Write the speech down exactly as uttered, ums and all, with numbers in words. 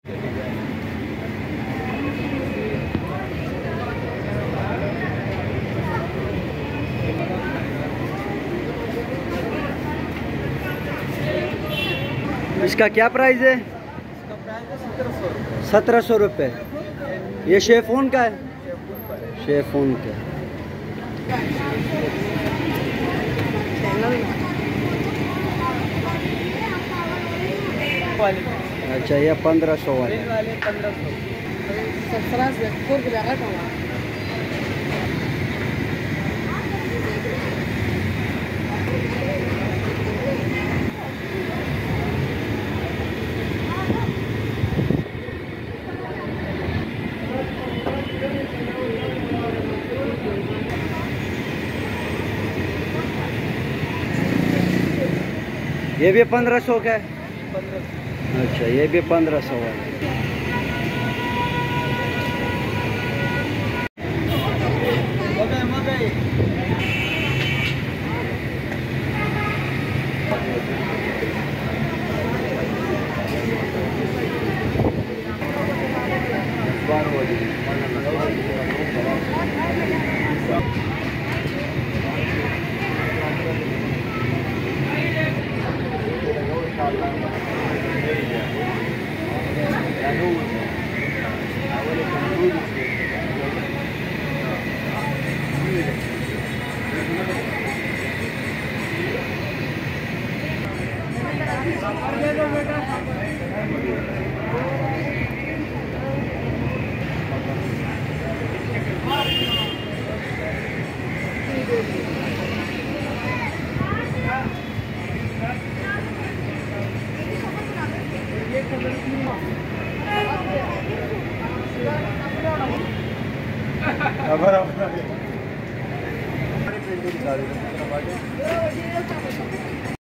इसका क्या प्राइस है? सत्रह सौ रुपये। ये शेफोन का है? शेफोन का। अच्छा, ये पंद्रह सौ वाले। ये भी पंद्रह सौ का है? अच्छा, ये भी पंद्रह सौ है।